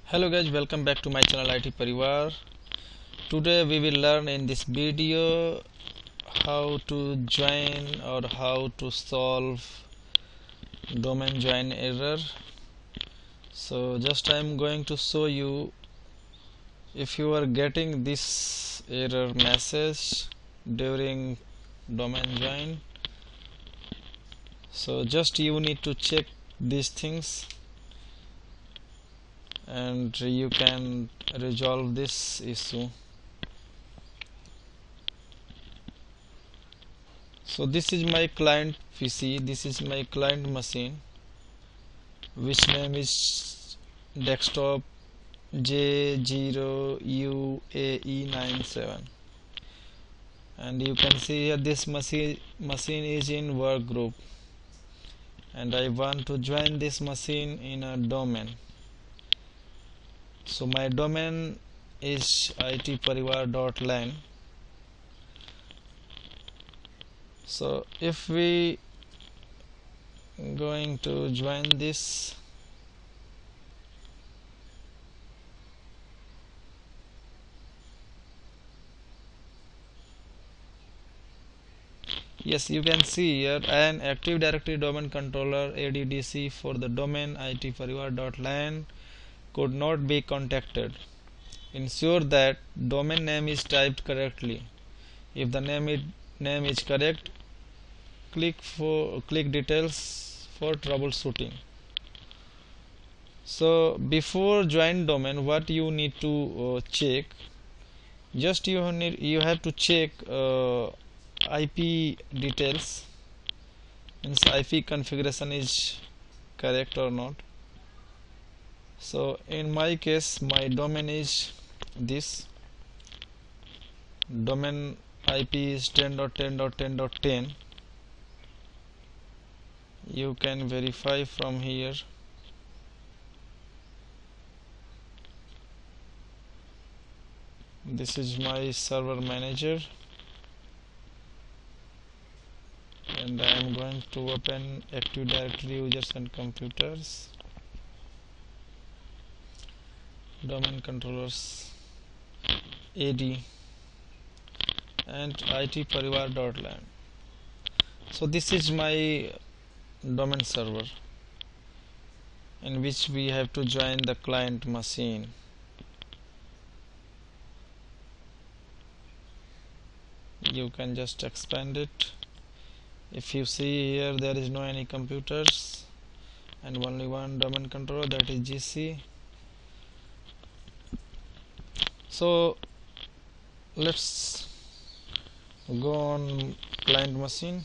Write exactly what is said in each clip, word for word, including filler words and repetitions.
Hello guys, welcome back to my channel I T Parivar. Today we will learn in this video how to join or how to solve domain join error. So just I am going to show you if you are getting this error message during domain join. So just you need to check these things and you can resolve this issue. So this is my client P C, this is my client machine which name is desktop J zero U A E nine seven, and you can see here this machine machine is in work group and I want to join this machine in a domain. So my domain is itparivar dot lan. So if we going to join this, yes, you can see here an active directory domain controller A D D C for the domain itparivar dot lan could not be contacted. Ensure that domain name is typed correctly. If the name is, name is correct, click for click details for troubleshooting. So before join domain, what you need to uh, check, just you need you have to check uh, I P details, means I P configuration is correct or not. So in my case my domain is this, domain I P is ten dot ten dot ten dot ten. You can verify from here. This is my server manager and I am going to open Active Directory users and computers, domain controllers A D and itparivar dot lan. So this is my domain server in which we have to join the client machine. You can just expand it. If you see here, there is no any computers and only one domain controller, that is G C. So let's go on client machine.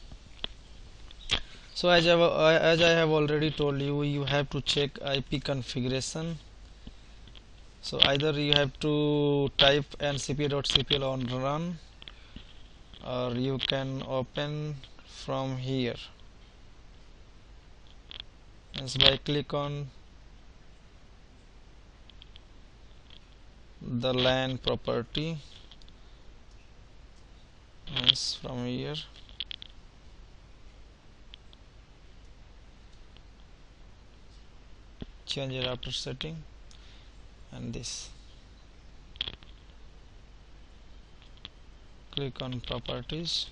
So as I, as I have already told you, you have to check I P configuration. So either you have to type ncpa dot c p l on run, or you can open from here, and by click on the LAN property, and from here change it after setting, and this click on properties,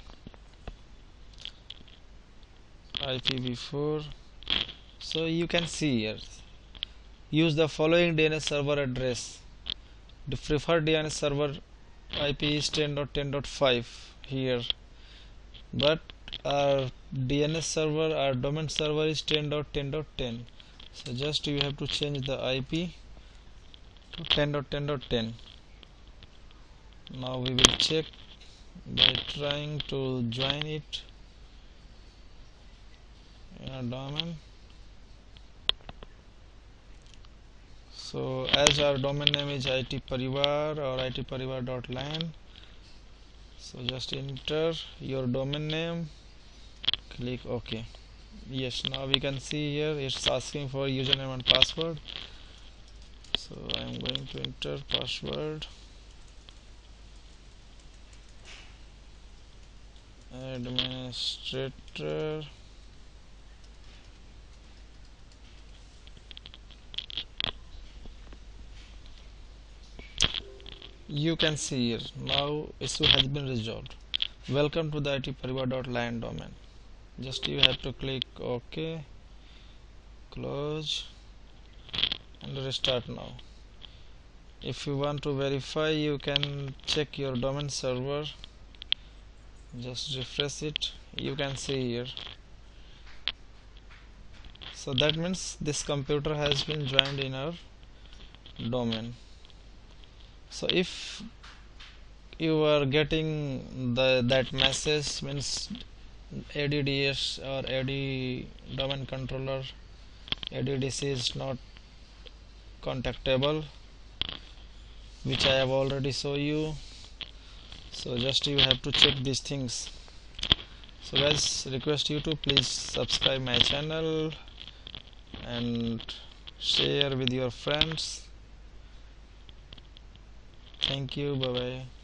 I P v four. So you can see here, use the following D N S server address. The preferred D N S server I P is ten dot ten dot five here, but our D N S server, our domain server is ten dot ten dot ten. So just you have to change the I P to ten dot ten dot ten. Now we will check by trying to join it in a domain. So as our domain name is itparivar or itparivar dot lan, so just enter your domain name, click OK. Yes, now we can see here it's asking for username and password. So I am going to enter password, administrator, you can see here now issue has been resolved. Welcome to the I T Parivar.land domain. Just you have to click OK, close, and restart now. If you want to verify, you can check your domain server. Just refresh it. You can see here. So that means this computer has been joined in our domain. So if you are getting the that message, means A D D S or A D domain controller A D D C is not contactable, which I have already show you. So just you have to check these things. So guys, request you to please subscribe my channel and share with your friends. Thank you. Bye bye.